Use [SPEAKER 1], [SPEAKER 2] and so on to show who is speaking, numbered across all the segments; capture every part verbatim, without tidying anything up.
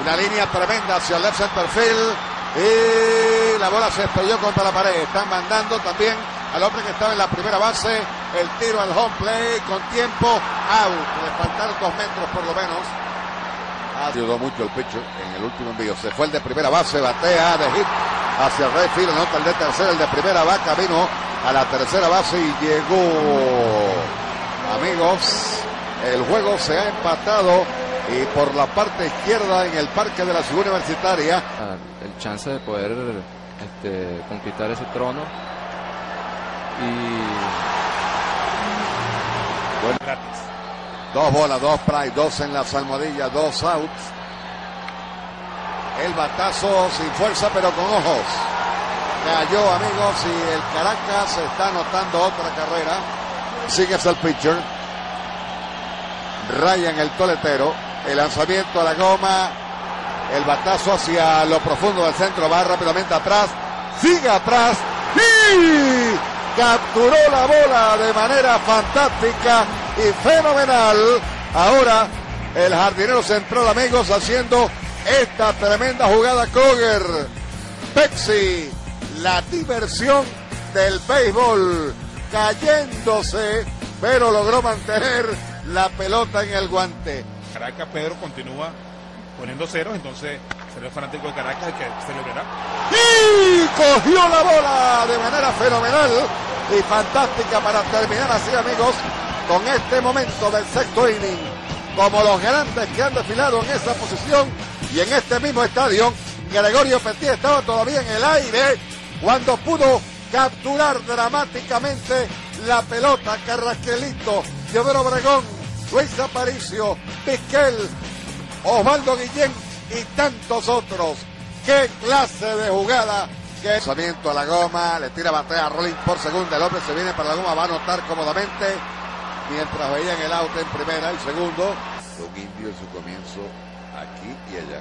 [SPEAKER 1] Una línea tremenda hacia el left center field. Y la bola se estrelló contra la pared. Están mandando también al hombre que estaba en la primera base. El tiro al home play con tiempo. Out. Le faltaron dos metros por lo menos. Ayudó mucho el pitcher en el último envío. Se fue el de primera base. Batea de hit hacia el right field. Nota el de tercera. El de primera va camino a la tercera base y llegó. Amigos, el juego se ha empatado. Y por la parte izquierda en el parque de la Ciudad Universitaria.
[SPEAKER 2] El chance de poder este, conquistar ese trono. Y
[SPEAKER 1] bueno, dos bolas, dos strikes, dos en las almohadillas, dos outs. El batazo sin fuerza pero con ojos. Cayó, amigos, y el Caracas está anotando otra carrera. Sigue el pitcher. Ryan el toletero. El lanzamiento a la goma. El batazo hacia lo profundo del centro. Va rápidamente atrás. Sigue atrás. Y capturó la bola de manera fantástica y fenomenal. Ahora el jardinero central, amigos, haciendo esta tremenda jugada. Kroger. Pepsi. La diversión del béisbol. Cayéndose, pero logró mantener la pelota en el guante.
[SPEAKER 3] Caracas, Pedro, continúa poniendo ceros, entonces será el fanático de Caracas el que celebrará.
[SPEAKER 1] Y cogió la bola de manera fenomenal y fantástica para terminar así, amigos, con este momento del sexto inning. Como los grandes que han desfilado en esa posición y en este mismo estadio, Gregorio Petit estaba todavía en el aire cuando pudo capturar dramáticamente la pelota. Carrasquelito, Teodoro Obregón, Luis Aparicio, Vizquel, Osvaldo Guillén y tantos otros. ¡Qué clase de jugada! ¡Qué lanzamiento a la goma! Le tira batea a Rolling por segunda. El hombre se viene para la goma, va a anotar cómodamente mientras veían el out en primera. El segundo, Don Indio en su comienzo aquí y allá.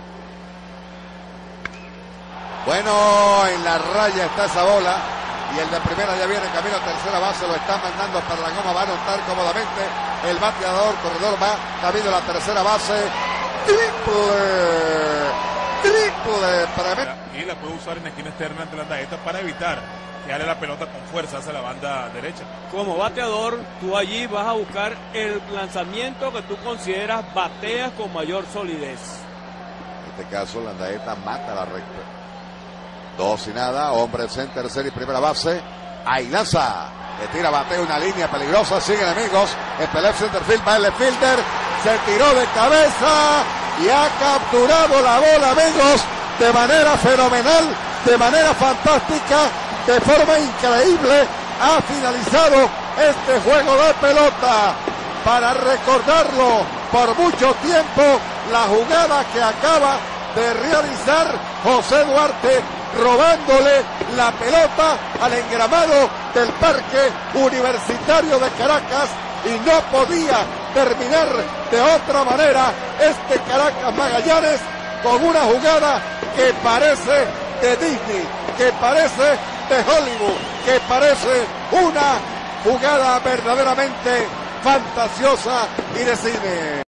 [SPEAKER 1] Bueno, en la raya está esa bola. Y el de primera ya viene camino a tercera base, lo están mandando para la goma, va a anotar cómodamente el bateador, corredor va camino a la tercera base, triple, triple, tremendo.
[SPEAKER 3] Y la puede usar en la esquina externa ante la landadeta para evitar que dale la pelota con fuerza hacia la banda derecha.
[SPEAKER 4] Como bateador, tú allí vas a buscar el lanzamiento que tú consideras bateas con mayor solidez.
[SPEAKER 1] En este caso, Landaeta mata la recta. Dos y nada, hombre en tercera y primera base. Ahí lanza, le tira bateo, una línea peligrosa. Siguen, amigos, el left center field, va el left fielder, se tiró de cabeza y ha capturado la bola, amigos, de manera fenomenal, de manera fantástica, de forma increíble. Ha finalizado este juego de pelota para recordarlo por mucho tiempo, la jugada que acaba de realizar José Duarte, robándole la pelota al engramado del Parque Universitario de Caracas, y no podía terminar de otra manera este Caracas Magallanes con una jugada que parece de Disney, que parece de Hollywood, que parece una jugada verdaderamente fantasiosa y de cine.